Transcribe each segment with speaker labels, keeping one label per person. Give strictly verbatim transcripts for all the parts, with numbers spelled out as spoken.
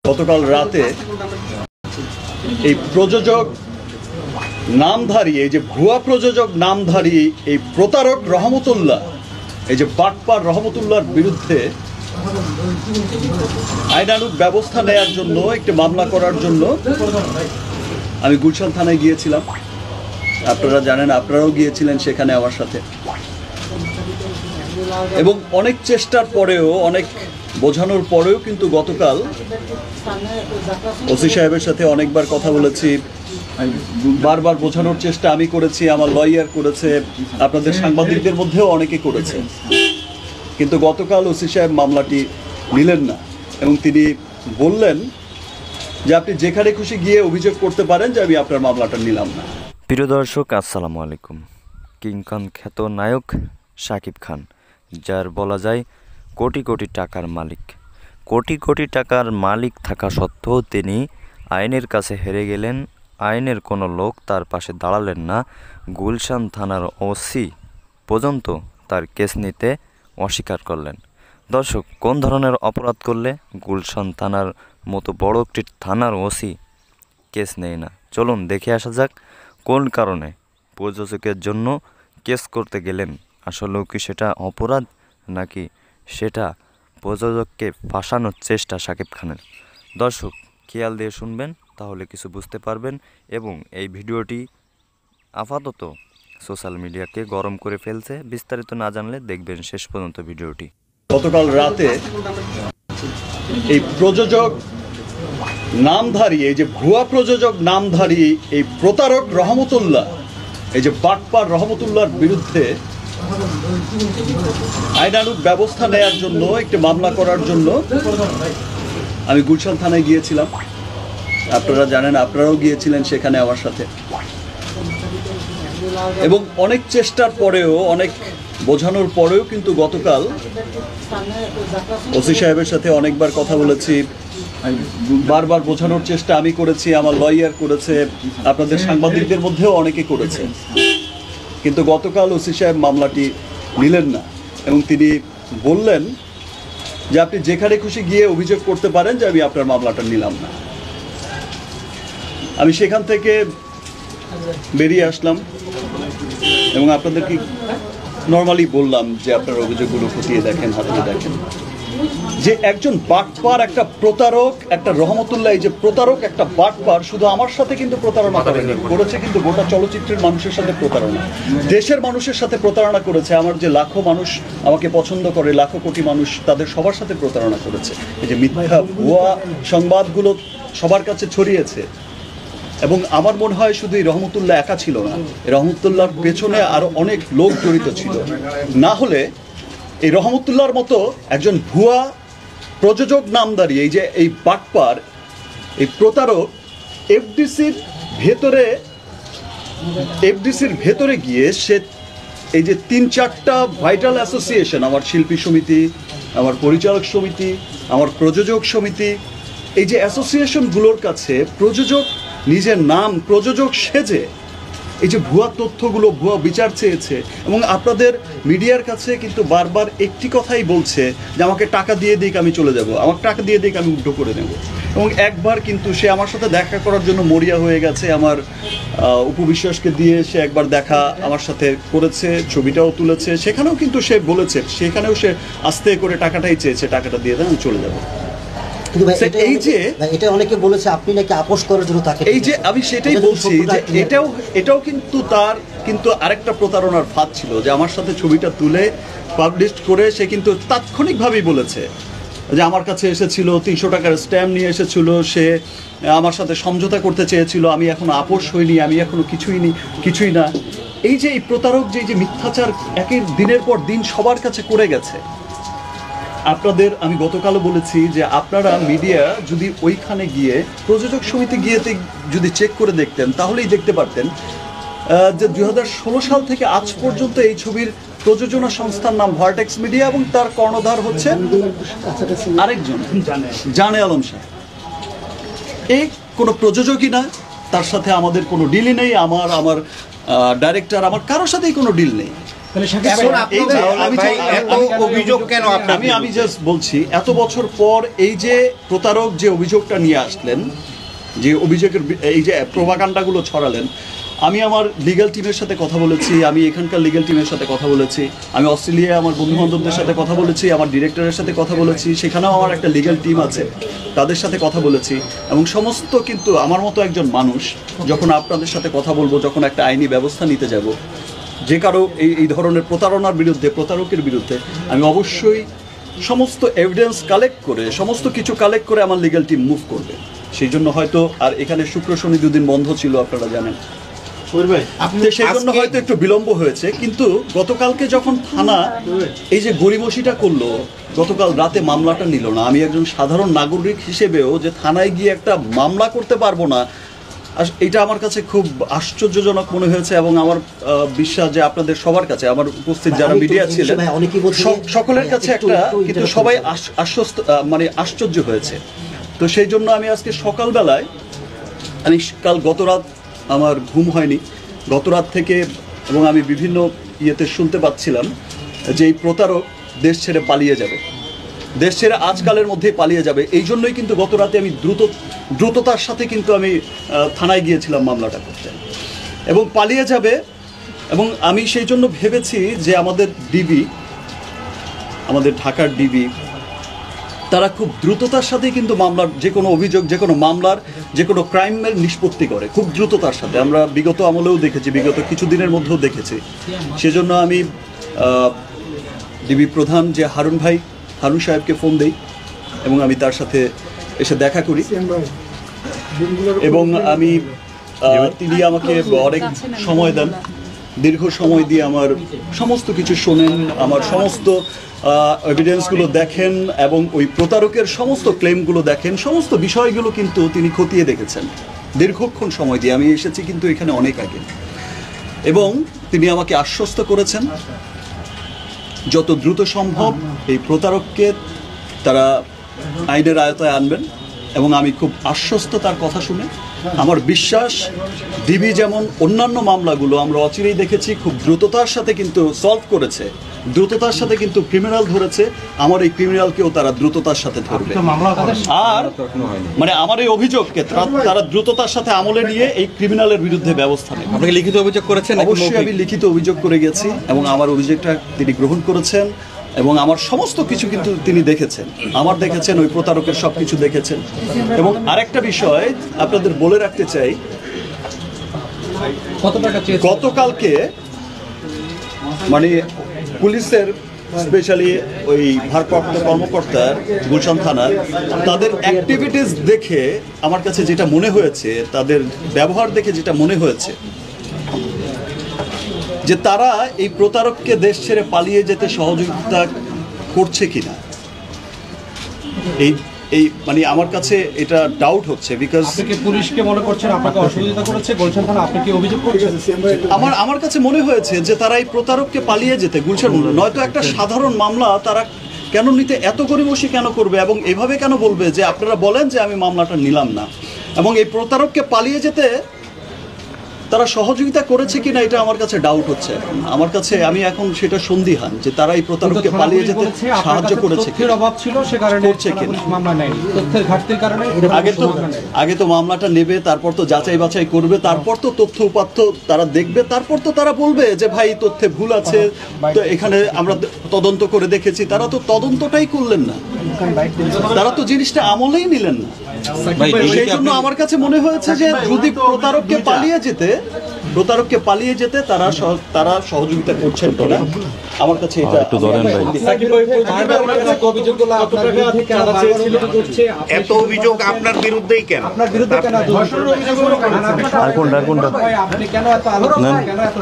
Speaker 1: গতকাল রাতে এই প্রযোজক নামধারী এই যে ভুয়া প্রযোজক নামধারী এই প্রতারক রহমতুল্লাহ এই যে বাটপার রহমতুল্লাহর বিরুদ্ধে আইনানুগ ব্যবস্থা নেওয়ার জন্য একটি মামলা করার জন্য আমি গুলশান থানায় গিয়েছিলাম। আপনারা জানেন, আপনারাও গিয়েছিলেন সেখানে আমার সাথে, এবং অনেক চেষ্টার পরেও অনেক বোঝানোর পরেও কিন্তু গতকাল ওসি সাহেবের সাথে অনেকবার কথা বলেছি, বারবার বোঝানোর চেষ্টা আমি করেছি, আমার লয়ার করেছে, আপনাদের সাংবাদিকদের মধ্যেও অনেকে করেছে, কিন্তু গতকাল ওসি সাহেব মামলাটি নিলেন না এবং তিনি বললেন যে আপনি যেখানে খুশি গিয়ে অভিযোগ করতে পারেন যে আমি আপনার মামলাটা নিলাম না।
Speaker 2: প্রিয় দর্শক, আসসালামু আলাইকুম। কিং খান খ্যাত নায়ক শাকিব খান, যার বলা যায় কোটি কোটি টাকার মালিক, কোটি কোটি টাকার মালিক থাকা সত্ত্বেও তিনি আইনের কাছে হেরে গেলেন। আইনের কোনো লোক তার পাশে দাঁড়ালেন না। গুলশান থানার ওসি পর্যন্ত তার কেস নিতে অস্বীকার করলেন। দর্শক, কোন ধরনের অপরাধ করলে গুলশান থানার মতো বড় একটি থানার ওসি কেস নেয় না? চলুন দেখে আসা যাক কোন কারণে প্রযোজকের জন্য কেস করতে গেলেন। আসলেও কি সেটা অপরাধ, নাকি সেটা প্রযোজককে ফাঁসানোর চেষ্টা শাকিব খানের? দর্শক, খেয়াল দিয়ে শুনবেন, তাহলে কিছু বুঝতে পারবেন। এবং এই ভিডিওটি আপাতত সোশ্যাল মিডিয়াকে গরম করে ফেলছে। বিস্তারিত না জানলে দেখবেন শেষ পর্যন্ত ভিডিওটি।
Speaker 1: গতকাল রাতে এই প্রযোজক নামধারী এই যে ভুয়া প্রযোজক নামধারী এই প্রতারক রহমতুল্লাহ এই যে বাটপার রহমতুল্লাহর বিরুদ্ধে আইনানুগ ব্যবস্থা নেওয়ার জন্য একটি মামলা করার জন্য আমি গুলশান থানায় গিয়েছিলাম। আপনারা জানেন, আপনারাও গিয়েছিলেন সেখানে আমার সাথে, এবং অনেক চেষ্টার পরেও অনেক বোঝানোর পরেও কিন্তু গতকাল ওসি সাহেবের সাথে অনেকবার কথা বলেছি, বারবার বোঝানোর চেষ্টা আমি করেছি, আমার লয়ার করেছে, আপনাদের সাংবাদিকদের মধ্যেও অনেকে করেছে, কিন্তু গতকাল ওসি সাহেব মামলাটি নিলেন না এবং তিনি বললেন যে আপনি যেখানে খুশি গিয়ে অভিযোগ করতে পারেন যে আমি আপনার মামলাটা নিলাম না। আমি সেখান থেকে বেরিয়ে আসলাম এবং আপনাদেরকে নর্মালি বললাম যে আপনার অভিযোগগুলো খতিয়ে দেখেন, হাতিয়ে দেখেন, যে একজন বাটপার, একটা প্রতারক, একটা রহমতুল্লাহ এই যে প্রতারক, একটা বাটপার শুধু আমার সাথে কিন্তু প্রতারণা করেনি, করেছে কিন্তু গোটা চলচ্চিত্রের মানুষের সাথে প্রতারণা, দেশের মানুষের সাথে প্রতারণা করেছে। আমার যে লাখো মানুষ আমাকে পছন্দ করে, লাখো কোটি মানুষ, তাদের সবার সাথে প্রতারণা করেছে। এই যে মিথ্যা ভুয়া সংবাদগুলো সবার কাছে ছড়িয়েছে। এবং আমার মনে হয় শুধু এই রহমতুল্লাহ একা ছিল না, এই রহমতুল্লাহর পেছনে আরো অনেক লোক জড়িত ছিল। না হলে এই রহমতুল্লাহর মতো একজন ভুয়া প্রযোজক নামধারী এই যে এই বাটপার, এই প্রতারক এফডিসির ভেতরে এফডিসির ভেতরে গিয়ে সে এই যে তিন চারটা ভাইটাল অ্যাসোসিয়েশন, আমার শিল্পী সমিতি, আমার পরিচালক সমিতি, আমার প্রযোজক সমিতি, এই যে অ্যাসোসিয়েশনগুলোর কাছে প্রযোজক নিজের নাম প্রযোজক সেজে এই যে ভুয়া তথ্যগুলো, ভুয়া বিচার চেয়েছে। এবং আপনাদের মিডিয়ার কাছে কিন্তু বারবার একটি কথাই বলছে যে আমাকে টাকা দিয়ে দিক, আমি চলে যাব, আমাকে টাকা দিয়ে দিক, আমি উল্টো করে নেব। এবং একবার কিন্তু সে আমার সাথে দেখা করার জন্য মরিয়া হয়ে গেছে। আমার উপবিশ্বাসকে দিয়ে সে একবার দেখা আমার সাথে করেছে, ছবিটাও তুলেছে, সেখানেও কিন্তু সে বলেছে, সেখানেও সে আস্তে করে টাকাটাই চেয়েছে, টাকাটা দিয়ে দেন, আমি চলে যাব। এই যে
Speaker 3: এটা অনেকে বলেছে আপনি নাকি আপোষ করার জন্য তাকে,
Speaker 1: এই যে আমি সেটাই বলছি যে এটাও এটাও কিন্তু তার কিন্তু আরেকটা প্রতারণার ফাঁদ ছিল, যে আমার সাথে ছবিটা তুলে পাবলিশ করে সে কিন্তু তাৎক্ষণিকভাবেই বলেছে যে আমার কাছে এসেছিল, তিনশো টাকার স্ট্যাম্প নিয়ে এসেছিল, সে আমার সাথে সমঝোতা করতে চেয়েছিল, আমি এখনো আপোষ হইনি, আমি এখনো কিছুই নি কিছুই না। এই যে এই প্রতারক যে যে মিথ্যাচার একের দিনের পর দিন সবার কাছে করে গেছে। আপনাদের আমি গতকালও বলেছি যে আপনারা মিডিয়া যদি ওইখানে গিয়ে প্রযোজক সমিতি গিয়ে যদি চেক করে দেখতেন, তাহলেই দেখতে পারতেন যে দুই হাজার ষোলো সাল থেকে আজ পর্যন্ত এই ছবির প্রযোজনা সংস্থার নাম ভার্টেক্স মিডিয়া এবং তার কর্ণধার হচ্ছে আরেকজন জানে আলম শাহ। এই কোনো প্রযোজকই না, তার সাথে আমাদের কোনো ডিলই নেই, আমার আমার ডাইরেক্টর, আমার কারোর সাথেই কোনো ডিল নেই। আমি আমি জাস্ট বলছি এত বছর পর এই যে প্রতারক যে অভিযোগটা নিয়ে আসলেন, যে অভিযোগের এই যে প্রভাকাণ্ডাগুলো ছড়ালেন, আমি আমার লিগ্যাল টিমের সাথে কথা বলেছি, আমি এখানকার লিগ্যাল টিমের সাথে কথা বলেছি, আমি অস্ট্রেলিয়ায় আমার বন্ধু বান্ধবদের সাথে কথা বলেছি, আমার ডিরেক্টরের সাথে কথা বলেছি, সেখানেও আমার একটা লিগ্যাল টিম আছে, তাদের সাথে কথা বলেছি। এবং সমস্ত কিন্তু আমার মতো একজন মানুষ যখন আপনাদের সাথে কথা বলবো, যখন একটা আইনি ব্যবস্থা নিতে যাব যে কারো এই এই ধরনের প্রতারণার বিরুদ্ধে, প্রতারকের বিরুদ্ধে, আমি অবশ্যই সমস্ত এভিডেন্স কালেক্ট করে, সমস্ত কিছু কালেক্ট করে আমার লিগ্যাল টিম মুভ করবে। সেই জন্য হয়তো আর এখানে শুক্র শনি দুদিন বন্ধ ছিল, আপনারা জানেন, সেই জন্য হয়তো একটু বিলম্ব হয়েছে। কিন্তু গতকালকে যখন থানা এই যে গড়িমসিটা করলো, গতকাল রাতে মামলাটা নিল না, আমি একজন সাধারণ নাগরিক হিসেবেও যে থানায় গিয়ে একটা মামলা করতে পারবো না, এটা আমার কাছে খুব আশ্চর্যজনক মনে হয়েছে। এবং আমার বিশ্বাস যে আপনাদের সবার কাছে, আমার উপস্থিত যারা মিডিয়া ছিলেন সকলের কাছে একটা, কিন্তু সবাই আশ্বস্ত মানে আশ্চর্য হয়েছে। তো সেই জন্য আমি আজকে সকালবেলায়, আমি কাল গত রাত আমার ঘুম হয়নি, গত রাত থেকে, এবং আমি বিভিন্ন ইয়েতে শুনতে পাচ্ছিলাম যে এই প্রতারক দেশ ছেড়ে পালিয়ে যাবে, দেশ ছেড়ে আজকালের মধ্যেই পালিয়ে যাবে। এই জন্যই কিন্তু গত রাতে আমি দ্রুত দ্রুততার সাথে কিন্তু আমি থানায় গিয়েছিলাম মামলাটা করতে, এবং পালিয়ে যাবে। এবং আমি সেই জন্য ভেবেছি যে আমাদের ডিবি, আমাদের ঢাকার ডিবি, তারা খুব দ্রুততার সাথে কিন্তু মামলার যে কোনো অভিযোগ, যে কোনো মামলার যে কোনো ক্রাইমের নিষ্পত্তি করে খুব দ্রুততার সাথে। আমরা বিগত আমলেও দেখেছি, বিগত কিছুদিনের মধ্যেও দেখেছি। সেজন্য আমি ডিবি প্রধান যে হারুন ভাই, হারুন সাহেবকে ফোন দেই এবং আমি তার সাথে এসে দেখা করি, এবং আমি তিনি আমাকে অনেক সময় দেন, দীর্ঘ সময় দিয়ে আমার সমস্ত কিছু শোনেন, আমার সমস্ত এভিডেন্সগুলো দেখেন, এবং ওই প্রতারকের সমস্ত ক্লেমগুলো দেখেন, সমস্ত বিষয়গুলো কিন্তু তিনি খতিয়ে দেখেছেন দীর্ঘক্ষণ সময় দিয়ে। আমি এসেছি কিন্তু এখানে অনেক আগে, এবং তিনি আমাকে আশ্বস্ত করেছেন যত দ্রুত সম্ভব এই প্রতারককে তারা আইনের আয়তায় আনবেন। এবং আমি খুব আশ্বস্ত তার কথা শুনে। আমার বিশ্বাস ডিবি যেমন অন্যান্য মামলাগুলো আমরা অচিরেই দেখেছি খুব দ্রুততার সাথে কিন্তু সলভ করেছে, দ্রুততার সাথে কিন্তু ক্রিমিনাল ধরেছে, আমার এই ক্রিমিনালকেও তারা দ্রুততার সাথে ধরবে। আর মানে আমার এই অভিযোগকে তারা দ্রুততার সাথে আমলে নিয়ে এই ক্রিমিনালের বিরুদ্ধে ব্যবস্থা নেবে।
Speaker 4: আপনি লিখিত অভিযোগ করেছেন?
Speaker 1: অবশ্যই আমি লিখিত অভিযোগ করে গেছি, এবং আমার অভিযোগটা তিনি গ্রহণ করেছেন, এবং আমার সমস্ত কিছু কিন্তু তিনি দেখেছেন, আমার দেখেছেন, ওই প্রতারকের সব কিছু দেখেছেন। এবং আরেকটা বিষয় আপনাদের বলে রাখতে চাই, গতকালকে মানে পুলিশের স্পেশালি ওই ভারপ্রাপ্ত কর্মকর্তার গুলশান থানার তাদের অ্যাক্টিভিটিস দেখে আমার কাছে যেটা মনে হয়েছে, তাদের ব্যবহার দেখে যেটা মনে হয়েছে, যে তারা এই প্রতারককে দেশ ছেড়ে পালিয়ে যেতে সহযোগিতা করছে কিনা, এই এই মানে আমার কাছে এটা ডাউট হচ্ছে। বিকজ
Speaker 4: পুলিশকে মনে করছেন আপনাকে অসহযোগিতা করেছে গুলশান থানা, আপনি কি অভিযোগ করছেন?
Speaker 1: আমার আমার কাছে মনে হয়েছে যে তারা এই প্রতারককে পালিয়ে যেতে, গুলশান নয়তো একটা সাধারণ মামলা তারা কেন নিতে এত গড়িমসি কেন করবে, এবং এভাবে কেন বলবে যে আপনারা বলেন যে আমি মামলাটা নিলাম না, এবং এই প্রতারককে পালিয়ে যেতে তারা সহযোগিতা করেছে কিনা এটা আমার কাছে ডাউট হচ্ছে। আমার কাছে আমি এখন সেটা সন্দিহান যে তারা এই প্রতারককে পালিয়ে যেতে সাহায্য করেছে কিনা,
Speaker 4: অভাব ছিল সে কারণে
Speaker 1: করছে কিনা,
Speaker 4: মামলা নেয়নি, তথ্যের ঘাটতির কারণে।
Speaker 1: আগে তো আগে তো মামলাটা নেবে, তারপর তো যাচাই বাছাই করবে, তারপর তো তথ্য উপাত্ত তারা দেখবে, তারপর তো তারা বলবে যে ভাই তথ্যে ভুল আছে, তো এখানে আমরা তদন্ত করে দেখেছি। তারা তো তদন্তটাই করলেন না, তারা তো জিনিসটা আমলেই নিলেন না। সেই জন্য আমার কাছে মনে হয়েছে যে যদি প্রতারককে পালিয়ে যেতে প্রতারককে পালিয়ে যেতে তারা তারা সহযোগিতা করছেন কিনা, আমার কাছে এটা একটু ধরেন ভাই।
Speaker 5: এত অভিযোগ আপনার বিরুদ্ধেই কেন?
Speaker 4: আপনার বিরুদ্ধে কেন?
Speaker 2: আর কোনটা কোনটা
Speaker 4: আপনি কেন এত আলোচনা, কেন এত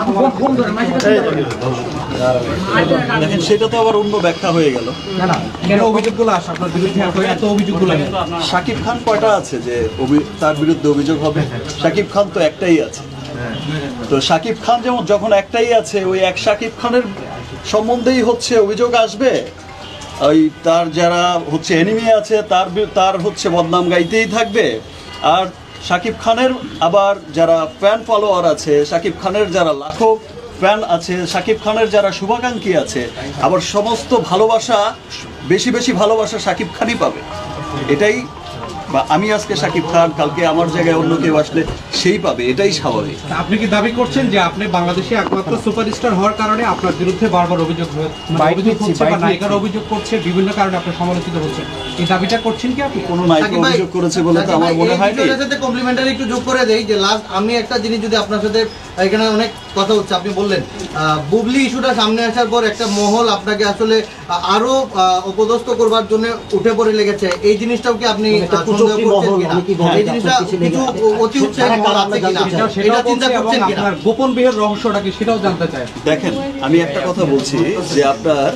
Speaker 1: দেখেন, সেটা তো আবার অন্য ব্যাখ্যা হয়ে গেল।
Speaker 4: না না, কেন অভিযোগগুলো আসে আপনার বিরুদ্ধে, এত অভিযোগগুলো?
Speaker 1: শাকিব খান কয়টা আছে যে তার বিরুদ্ধে অভিযোগ হবে? শাকিব খান তো একটাই আছে। তো শাকিব খান যেমন যখন একটাই আছে, ওই এক শাকিব খানের সম্বন্ধেই হচ্ছে অভিযোগ আসবে, ওই তার যারা হচ্ছে এনিমি আছে তার তার হচ্ছে বদনাম গাইতেই থাকবে। আর শাকিব খানের আবার যারা ফ্যান ফলোয়ার আছে, শাকিব খানের যারা লাখো ফ্যান আছে, শাকিব খানের যারা শুভাকাঙ্ক্ষী আছে, আবার সমস্ত ভালোবাসা, বেশি বেশি ভালোবাসা শাকিব খানই পাবে। এটাই, বা আমি আজকে শাকিব খান, কালকে আমার জায়গায় অন্য কেউ আসলে সেই পাবে, এটাই স্বাভাবিক।
Speaker 4: আপনি কি দাবি করছেন যে আপনি বাংলাদেশে একমাত্র সুপারস্টার হওয়ার কারণে আপনার বিরুদ্ধে বারবার অভিযোগ হয়ে- মানে অভিযোগ হচ্ছে বা নায়িকার অভিযোগ করছে, বিভিন্ন কারণে আপনি সমালোচিত হচ্ছেন, এই দাবিটা করছেন কি আপনি?
Speaker 1: কোনো নায়িকা অভিযোগ করেছে বলে তো আমার মনে হয়নি।
Speaker 6: এটার সাথে কমপ্লিমেন্টারি একটু যোগ করে দেই যে লাস্ট আমি একটা জিনিস যদি আপনার সাথে, এখানে অনেক কথা হচ্ছে, আপনি বললেন আহ, বুবলি ইস্যুটা সামনে আসার পর একটা মহল আপনাকে আসলে আহ, আরো আহ, অপদস্থ করবার জন্য উঠে পড়ে লেগেছে, এই জিনিসটাও কি আপনি
Speaker 3: একটা
Speaker 6: আহ,
Speaker 3: কুচক্রী
Speaker 6: সন্দেহ করছেন
Speaker 3: মহল,
Speaker 6: কিনা?
Speaker 3: আমি কি বলবো,
Speaker 6: এই জিনিসটা
Speaker 3: আপনার পিছনে
Speaker 6: কিছু
Speaker 3: লেগে-
Speaker 6: অতি উৎসাহী
Speaker 3: তারা
Speaker 6: মহল
Speaker 3: কারা
Speaker 6: আছে
Speaker 3: আমরা
Speaker 6: কিনা?
Speaker 3: জানতে চাই।
Speaker 4: সেটাও
Speaker 6: এটা
Speaker 4: বলছি
Speaker 6: চিন্তা
Speaker 4: এবং
Speaker 6: করছেন কিনা?
Speaker 4: আপনার গোপন বিয়ের রহস্যটা কি সেটাও জানতে চাই।
Speaker 1: দেখেন, আমি একটা কথা বলছি যে আপনার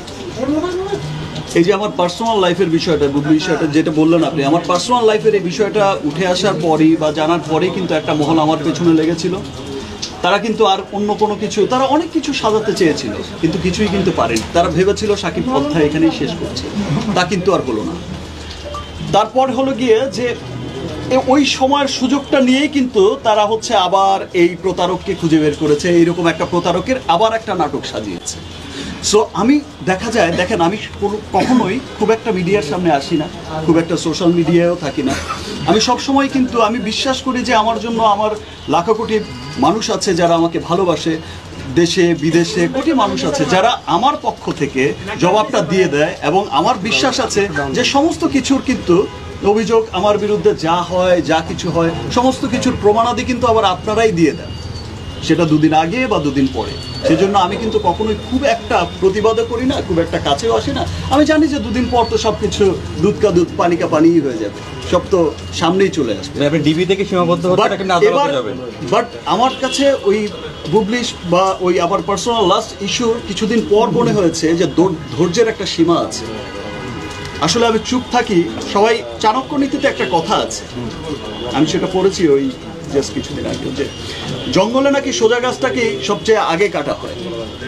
Speaker 1: এই যে আমার পার্সোনাল লাইফের বিষয়টা, বুবলি বিষয়টা যেটা বললেন আপনি, আমার পার্সোনাল লাইফের এই বিষয়টা উঠে আসার পরই বা জানার পরেই কিন্তু একটা মহল আমার পেছনে লেগেছিল। তারা কিন্তু আর অন্য কোনো কিছু, তারা অনেক কিছু সাজাতে চেয়েছিল, কিন্তু কিছুই কিন্তু পারেনি। তারা ভেবেছিল শাকিব অধ্যায় এখানেই শেষ করছে, তা কিন্তু আর হলো না। তারপর হলো গিয়ে যে এ ওই সময়ের সুযোগটা নিয়েই কিন্তু তারা হচ্ছে আবার এই প্রতারককে খুঁজে বের করেছে, এইরকম একটা প্রতারকের আবার একটা নাটক সাজিয়েছে। সো আমি দেখা যায়, দেখেন আমি কোনো- কখনোই খুব একটা মিডিয়ার সামনে আসি না, খুব একটা সোশ্যাল মিডিয়ায়ও থাকি না। আমি সব সময় কিন্তু আমি বিশ্বাস করি যে আমার জন্য আমার লাখো কোটি মানুষ আছে যারা আমাকে ভালোবাসে, দেশে বিদেশে কোটি মানুষ আছে যারা আমার পক্ষ থেকে জবাবটা দিয়ে দেয়, এবং আমার বিশ্বাস আছে যে সমস্ত কিছুর কিন্তু অভিযোগ আমার বিরুদ্ধে যা হয়, যা কিছু হয়, সমস্ত কিছুর প্রমাণাদি কিন্তু আবার আপনারাই দিয়ে দেন, সেটা দুদিন আগে বা দুদিন পরে। সেজন্য আমি কিন্তু কখনোই খুব একটা প্রতিবাদও করি না, খুব একটা কাছেও আসি না। আমি জানি যে দুদিন পর তো সব কিছু দুধ কা দুধ পানি কা পানিই হয়ে যাবে, সব তো সামনেই চলে আসবে।
Speaker 7: আপনি ডিবি থেকে সীমাবদ্ধ হচ্ছেন নাকি না আদালতে যাবেন?
Speaker 1: বাট আমার কাছে ওই বুবলিশ বা ওই আমার পার্সোনাল লাস্ট ইস্যুর কিছুদিন পর মনে হয়েছে যে ধৈর- ধৈর্যের একটা সীমা আছে। আসলে আমি চুপ থাকি, সবাই চাণক্য নীতিতে একটা কথা আছে, আমি সেটা পড়েছি ওই জাস্ট কিছুদিন আগে, যে জঙ্গলে নাকি সোজা গাছটাকেই সবচেয়ে আগে কাটা হয়।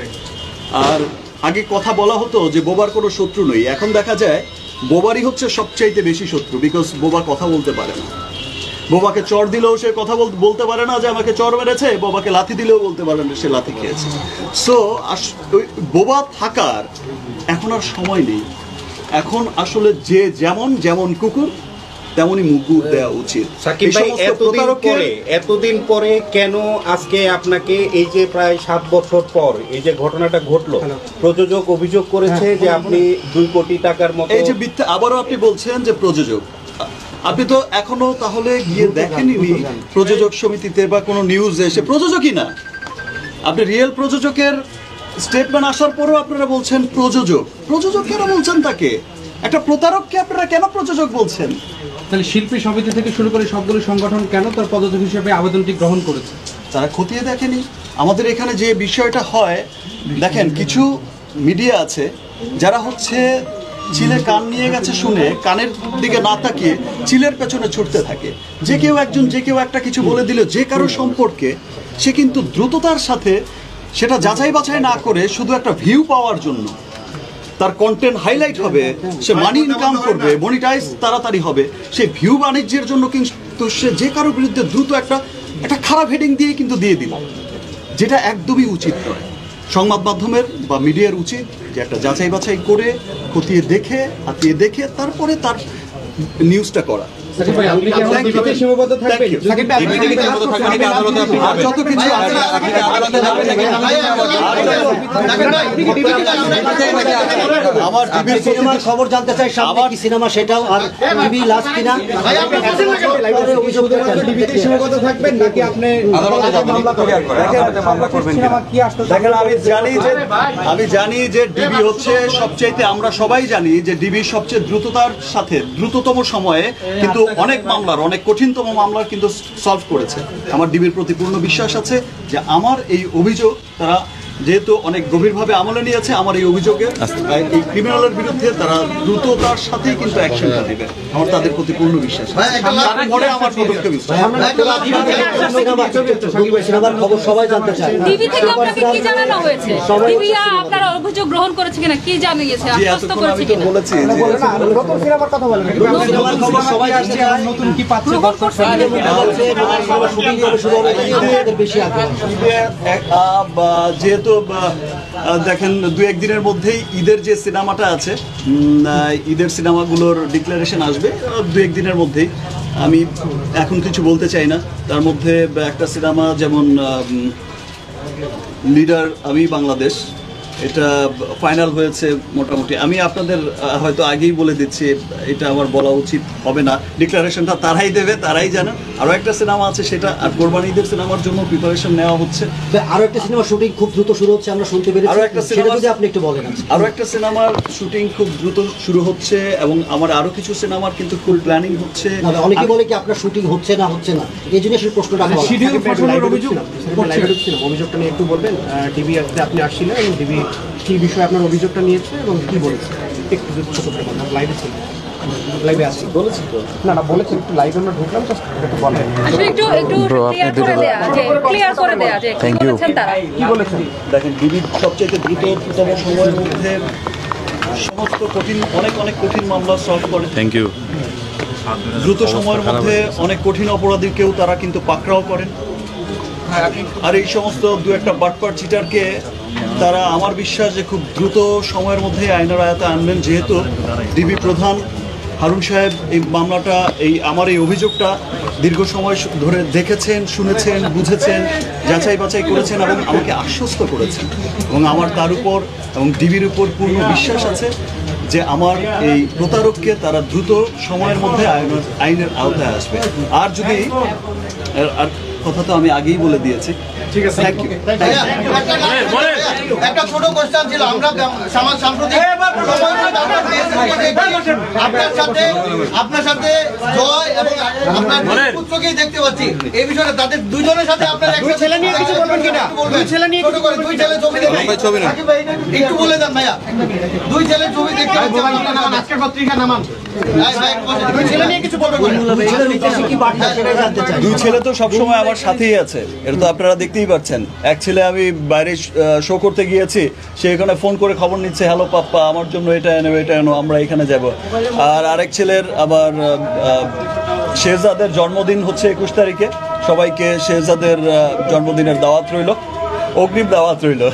Speaker 1: আর আগে কথা বলা হতো যে বোবার কোনো শত্রু নেই, এখন দেখা যায় বোবারই হচ্ছে সবচাইতে বেশি শত্রু, বিকজ বোবা কথা বলতে পারে না। বোবাকে চর দিলেও সে কথা বল- বলতে পারে না যে আমাকে চর মেরেছে, বোবাকে লাথি দিলেও বলতে পারে না সে লাথি খেয়েছে। সো ওই বোবা থাকার এখন আর সময় নেই। এখন আসলে যে যেমন যেমন কুকুর তেমনই মুগুর দেওয়া উচিত।
Speaker 5: সাকিব
Speaker 1: এই
Speaker 5: ভাই,
Speaker 1: সমস্ত
Speaker 5: এতদিন
Speaker 1: প্রতারকের-
Speaker 5: পরে এতদিন পরে কেন আজকে আপনাকে এই যে প্রায় সাত বছর পর এই যে ঘটনাটা ঘটলো, প্রযোজক অভিযোগ করেছে যে আপনি দুই কোটি টাকার মতো,
Speaker 1: এই যে মিথ্যা, আবারও আপনি বলছেন যে প্রযোজক, আপনি তো এখনো তাহলে গিয়ে দেখেননি প্রযোজক সমিতিতে বা কোনো নিউজে এসে প্রযোজকই না, আপনি রিয়েল প্রযোজকের স্টেটমেন্ট আসার পরেও আপনারা বলছেন প্রযোজক। প্রযোজক কেন বলছেন তাকে? একটা প্রতারককে আপনারা কেন প্রযোজক বলছেন?
Speaker 4: তাহলে শিল্পী সমিতি থেকে শুরু করে সবগুলো সংগঠন কেন তার পদত্যাগ হিসেবে আবেদনটি গ্রহণ করেছে?
Speaker 1: তারা খতিয়ে দেখেনি। আমাদের এখানে যে বিষয়টা হয়, দেখেন কিছু মিডিয়া আছে যারা হচ্ছে চিলে কান নিয়ে গেছে শুনে কানের দিকে না তাকিয়ে চিলের পেছনে ছুটতে থাকে। যে কেউ একজন যে কেউ একটা কিছু বলে দিল যে কারো সম্পর্কে, সে কিন্তু দ্রুততার সাথে সেটা যাচাই বাছাই না করে শুধু একটা ভিউ পাওয়ার জন্য, তার কন্টেন্ট হাইলাইট হবে, সে মানি ইনকাম করবে, মনিটাইজ তাড়াতাড়ি হবে, সে ভিউ বাণিজ্যের জন্য কিন্তু সে যে কারোর বিরুদ্ধে দ্রুত একটা একটা খারাপ হেডিং দিয়ে কিন্তু দিয়ে দিল, যেটা একদমই উচিত নয়। সংবাদ মাধ্যমের বা মিডিয়ার উচিত যে একটা যাচাই বাছাই করে খতিয়ে দেখে হাতিয়ে দেখে তারপরে তার নিউজটা করা।
Speaker 4: সাকিব ভাই, আপনি কি এখন
Speaker 1: Thank you.
Speaker 4: ডিবিতে সীমাবদ্ধ থাকবেন?
Speaker 1: Thank you.
Speaker 4: সাকিব ভাই, আপনি
Speaker 7: ডিবিতে
Speaker 4: কি
Speaker 7: সীমাবদ্ধ থাকবেন নাকি আদালতে আপনি
Speaker 1: আর
Speaker 7: যাবেন?
Speaker 1: যত কিছু আছে,
Speaker 7: আপনি কি আদালতে যাবেন নাকি?
Speaker 1: আমার ডিবির
Speaker 3: সিনেমার খবর জানতে চাই, সামনে কি সিনেমা সেটাও, আর টিভি লাস্ট কিনা অভিযোগ
Speaker 4: ডিবিতে সীমাবদ্ধ থাকবেন নাকি আপনি
Speaker 7: আদালতে যাবেন?
Speaker 4: মামলা
Speaker 7: ক্লিয়ার করেন, আদালতে মামলা করবেন কিনা?
Speaker 4: সিনেমা কি আসতে
Speaker 1: দেখেন, আমি জানি যে আমি জানি যে ডিবি হচ্ছে সবচাইতে, আমরা সবাই জানি যে ডিবি সবচেয়ে দ্রুততার সাথে দ্রুততম সময়ে কিন্তু অনেক মামলার, অনেক কঠিনতম মামলার কিন্তু সলভ করেছে। আমার ডিবির প্রতি পূর্ণ বিশ্বাস আছে যে আমার এই অভিযোগ তারা যেহেতু অনেক গভীরভাবে আমলে নিয়েছে আমার এই অভিযোগে, এই ক্রিমিনালের বিরুদ্ধে তারা দ্রুততার সাথেই কিন্তু অ্যাকশনটা নেবে। আমার তাদের প্রতি পূর্ণ বিশ্বাস। তারপরে আমার পদক্ষেপ
Speaker 3: সিনেমার খবর সবাই জানতে চায়।
Speaker 8: টিভি থেকে আপনাকে কি জানানো হয়েছে? টিভি আপনারা অভিযোগ গ্রহণ করেছে কিনা, কি জানিয়েছে, আশ্বস্ত করেছে কিনা?
Speaker 1: বলেছি
Speaker 3: নতুন সিনেমার কথা বলেন। নতুন সিনেমার খবর সবাই জানতে চায়।
Speaker 4: নতুন কি পাচ্ছে?
Speaker 8: গ্রহণ করছে কিনা?
Speaker 3: শুটিং কবে শুরু হবে আমাদের বেশি আগ্রহ।
Speaker 1: যেহেতু দেখেন দু একদিনের মধ্যেই ঈদের যে সিনেমাটা আছে, ঈদের সিনেমাগুলোর ডিক্লারেশন আসবে দু একদিনের মধ্যেই। আমি এখন কিছু বলতে চাই না। তার মধ্যে একটা সিনেমা যেমন লিডার আমি বাংলাদেশ, এটা ফাইনাল হয়েছে মোটামুটি। আমি আপনাদের হয়তো আগেই বলে দিচ্ছি, এটা আমার বলা উচিত হবে না। ডিক্লারেশনটা তারাই দেবে, তারাই জানে। আরও একটা সিনেমা আছে, সেটা আর কোরবানি ঈদের সিনেমার জন্য প্রিপারেশন নেওয়া হচ্ছে।
Speaker 3: আরো একটা সিনেমা শুটিং খুব দ্রুত শুরু হচ্ছে, আমরা শুনতে পেরেছি।
Speaker 1: আরো একটা
Speaker 3: সেটা যদি আপনি একটু বলেন।
Speaker 1: আরও একটা সিনেমার শুটিং খুব দ্রুত শুরু হচ্ছে এবং আমার আরও কিছু সিনেমার কিন্তু ফুল প্ল্যানিং হচ্ছে।
Speaker 3: অনেকে বলে কি আপনার শুটিং হচ্ছে না হচ্ছে না, এই জন্য সেই প্রশ্নটা
Speaker 4: শিডিউল ফসলের অভিযোগ
Speaker 9: অভিযোগটা নিয়ে একটু বলবেন। টিভি আপনি আসছিলেন এবং টিভি কি বিষয়ে আপনার অভিযোগটা নিয়েছে এবং কি বলেছে একটু ছোট করে বলুন। লাইভে ছিল, লাইভে আসছি বলেছি তো না না বলেছেন, একটু লাইভে আমরা ঢুকলাম, জাস্ট একটু বলেন।
Speaker 8: আসলে একটু একটু ক্লিয়ার করে দেয়া, যে ক্লিয়ার করে দেয়া যে কি বলেছেন তারা,
Speaker 9: কি বলেছেন।
Speaker 1: দেখেন ডিবির সবচেয়ে দ্রুততম সময়ের মধ্যে সমস্ত কঠিন অনেক অনেক কঠিন মামলা সলভ করে। Thank you. দ্রুত সময়ের মধ্যে অনেক কঠিন অপরাধীকেও তারা কিন্তু পাকড়াও করেন। আর এই সমস্ত দু একটা বাটপার চিটারকে তারা আমার বিশ্বাস যে খুব দ্রুত সময়ের মধ্যে আইনের আয়তে আনবেন। যেহেতু ডিবি প্রধান হারুন সাহেব এই মামলাটা, এই আমার এই অভিযোগটা দীর্ঘ সময় ধরে দেখেছেন, শুনেছেন, বুঝেছেন, যাচাই বাছাই করেছেন এবং আমাকে আশ্বস্ত করেছেন। এবং আমার তার উপর এবং ডিবির উপর পূর্ণ বিশ্বাস আছে যে আমার এই প্রতারককে তারা দ্রুত সময়ের মধ্যে আইনের আইনের আওতায় আসবে। আর যদি আর কথা তো আমি আগেই বলে দিয়েছি। ঠিক আছে, থ্যাংক ইউ।
Speaker 6: একটা ছোট কোশ্চেন ছিল, আমরা সমাজ সাম্প্রতিক আপনার সাথে আপনার সাথে জয় এবং আপনার পুত্রকেই দেখতে পাচ্ছি। এই বিষয়ে তাদের দুজনের সাথে আপনার একটা ছেলে নিয়ে কিছু বলবেন কিনা? দুই ছেলে নিয়ে ছোট করে দুই ছেলে ছবি দেখে ছবি না একটু বলে দেন ভাইয়া। দুই ছেলে ছবি দেখতে পাচ্ছি আজকের পত্রিকা নামান। দুই ছেলে নিয়ে কিছু বলবেন কিনা?
Speaker 1: দুই ছেলে তো সবসময় আমার সাথেই আছে, এটা তো আপনারা দেখতেই পাচ্ছেন। এক ছেলে আমি বাইরে শো করতে গিয়েছি, সে এখানে ফোন করে খবর নিচ্ছে, হ্যালো পাপ্পা আমার জন্য এটা এনো এটা এনো, আমরা এখানে যাব। আর আরেক ছেলের আবার শেহজাদের জন্মদিন হচ্ছে একুশ তারিখে। সবাইকে শেহজাদের জন্মদিনের দাওয়াত রইল, অগ্রিম দাওয়াত রইল।